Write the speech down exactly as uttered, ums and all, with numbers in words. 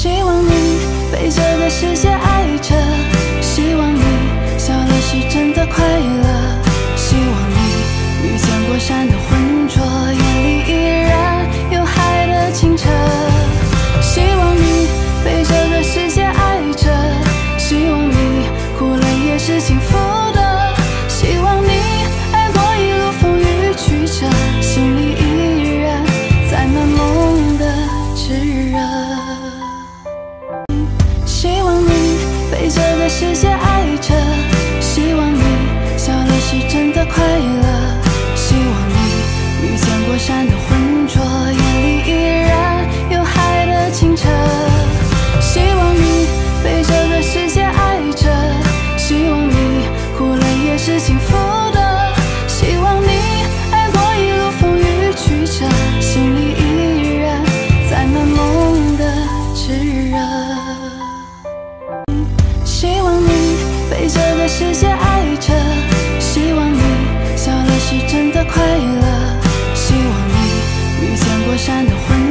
希望你被这个世界爱着，希望你笑了是真的快乐，希望你遇见过山的浑浊，眼里依然有海的清澈。希望你被这个世界爱着，希望你哭了也是幸福的，希望你爱过一路风雨曲折，心里依然载满梦的炽热。希望你被这个世界爱着，希望你笑了是真的快乐，希望你遇见过山的浑浊，眼里依然有海的清澈。希望你被这个世界爱着，希望你哭了也是幸福的，希望你爱过一路风雨曲折，心里依然载满梦的炽热。希望你被这个世界爱着，希望你笑了是真的快乐，希望你遇见过山的浑